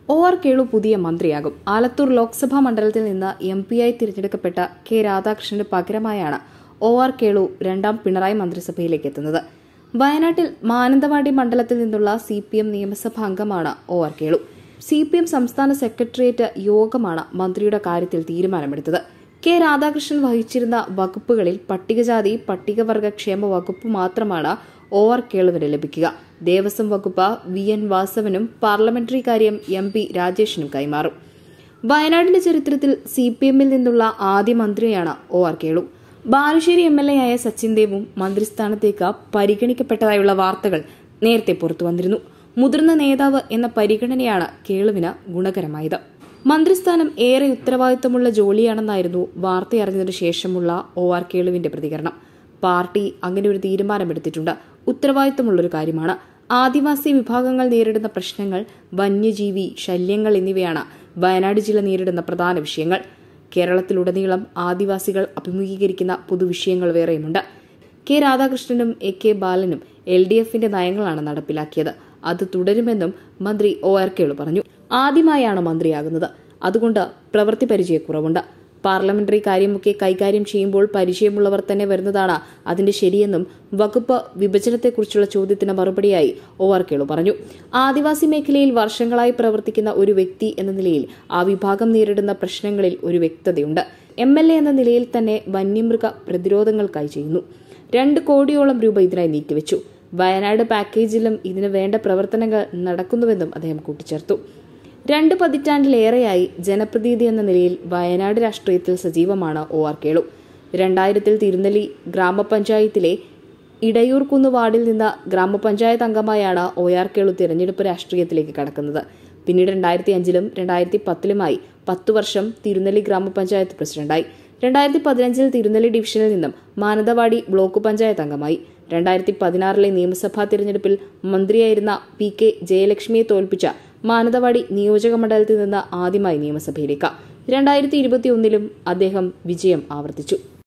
OR Kelu പുതിയ മന്ത്രിയാകും. ആലത്തൂർ ലോക്സഭാ മണ്ഡലത്തിൽ നിന്ന് MP-ആയി തിരഞ്ഞെടുക്കപ്പെട്ട കെ രാധാകൃഷ്ണന് പകരമായാണ് OR കേളു രണ്ടാം പിണറായി മന്ത്രിസഭയിലേക്ക് എത്തുന്നത്. വയനാട്ടിൽ മാനന്തവാടി മണ്ഡലത്തിൽ നിന്നുള്ള CPM നിയമസഭാ അംഗമാണ് OR കേളു. CPM സംസ്ഥാന സെക്രട്ടേറിയറ്റ് യോഗമാണ് മന്ത്രിയുടെ കാര്യത്തിൽ തീരുമാനമെടുത്തത്. കെ രാധാകൃഷ്ണൻ വഹിച്ചിരുന്ന വകുപ്പുകളിൽ പട്ടികജാതി പട്ടികവർഗ ക്ഷേമ വകുപ്പ് മാത്രമാണ് OR കേളുവിന് ലഭിക്കുക. ദേവസ്വം വകുപ്പ് VN വാസവനും പാർലമെന്ററി കാര്യം MP രാജേഷിനും കൈമാറും. വയനാടിന്റെ ചരിത്രത്തിൽ CPM-ൽ നിന്നുള്ള ആദ്യ മന്ത്രിയാണ് OR കേളു. ബാലുശ്ശേരി MLA ആയ സച്ചിൻ ദേവും മന്ത്രിസ്ഥാനത്തേക്ക് പരിഗണിക്കപ്പെട്ടതായുള്ള വാർത്തകൾ നേരത്തെ പുറത്തുവന്നിരുന്നു. മുതിർന്ന നേതാവ് എന്ന പരിഗണനയാണ് കേളുവിന് ഗുണകരമായത്. മന്ത്രിസ്ഥാനം ഏറെ ഉത്തരവാദിത്തമുള്ള ജോലിയാണെന്നായിരുന്നു വാർത്തയറിഞ്ഞതിനു ശേഷമുള്ള OR കേളുവിന്റെ പ്രതികരണം. പാർട്ടി അങ്ങനെ ഒരു തീരുമാനമെടുത്തിട്ടുണ്ട്. ഉത്തരവാദിത്തമുള്ളൊരു കാര്യമാണ്. ആദിവാസി വിഭാഗങ്ങൾ നേരിടുന്ന പ്രശ്നങ്ങൾ, വന്യജീവി ശല്യങ്ങൾ എന്നിവയാണ് വയനാട് ജില്ല നേരിടുന്ന പ്രധാന വിഷയങ്ങൾ. കേരളത്തിലുടനീളം ആദിവാസികൾ അഭിമുഖീകരിക്കുന്ന പൊതുവിഷയങ്ങൾ വേറെയുമുണ്ട്. കെ രാധാകൃഷ്ണനും AK ബാലനും LDF-ന്റെ നയങ്ങളാണ് നടപ്പിലാക്കിയത്. അത് തുടരുമെന്നും മന്ത്രി OR കേളു പറഞ്ഞു. ആദ്യമായാണ് മന്ത്രിയാകുന്നത്. അതുകൊണ്ട് പ്രവൃത്തി പരിചയക്കുറവുണ്ട്. പാർലമെന്ററി കാര്യമൊക്കെ കൈകാര്യം ചെയ്യുമ്പോൾ പരിചയമുള്ളവർ തന്നെ വരുന്നതാണ് അതിന്റെ ശരിയെന്നും വകുപ്പ് വിഭജനത്തെക്കുറിച്ചുള്ള ചോദ്യത്തിന് മറുപടിയായി OR കേളു പറഞ്ഞു. ആദിവാസി മേഖലയിൽ വർഷങ്ങളായി പ്രവർത്തിക്കുന്ന ഒരു വ്യക്തി എന്ന നിലയിൽ ആ വിഭാഗം നേരിടുന്ന പ്രശ്നങ്ങളിൽ ഒരു വ്യക്തതയുണ്ട്. MLA എന്ന നിലയിൽ തന്നെ വന്യമൃഗ പ്രതിരോധങ്ങൾക്കായി ചെയ്യുന്നു. 2 കോടിയോളം രൂപ ഇതിനായി നീക്കിവെച്ചു. വയനാട് പാക്കേജിലും ഇതിന് വേണ്ട പ്രവർത്തനങ്ങൾ നടക്കുന്നുവെന്നും അദ്ദേഹം കൂട്ടിച്ചേർത്തു. 2 പതിറ്റാണ്ടിലേറെയായി ജനപ്രതിനിധി എന്ന നിലയിൽ വയനാട് രാഷ്ട്രീയത്തിൽ സജീവമാണ് OR കേളു. 2000-ൽ തിരുനെല്ലി ഗ്രാമപഞ്ചായത്തിലെ ഇടയൂർക്കുന്ന് വാർഡിൽ നിന്ന് ഗ്രാമപഞ്ചായത്ത് അംഗമായാണ് OR കേളു തിരഞ്ഞെടുപ്പ് രാഷ്ട്രീയത്തിലേക്ക് കടക്കുന്നത്. പിന്നീട് 2005-ലും 2010-ലുമായി 10 വർഷം തിരുനെല്ലി ഗ്രാമപഞ്ചായത്ത് പ്രസിഡന്റായി. 2015-ൽ തിരുനെല്ലി ഡിവിഷനിൽ നിന്നും മാനന്തവാടി ബ്ലോക്ക് പഞ്ചായത്ത് അംഗമായി. 2016-ലെ നിയമസഭാ തിരഞ്ഞെടുപ്പിൽ മന്ത്രിയായിരുന്ന PK ജയലക്ഷ്മിയെ തോൽപ്പിച്ച മാനന്തവാടി നിയോജക മണ്ഡലത്തിൽ നിന്ന് ആദ്യമായി നിയമസഭയിലേക്ക്. 2021-ലും അദ്ദേഹം വിജയം ആവർത്തിച്ചു.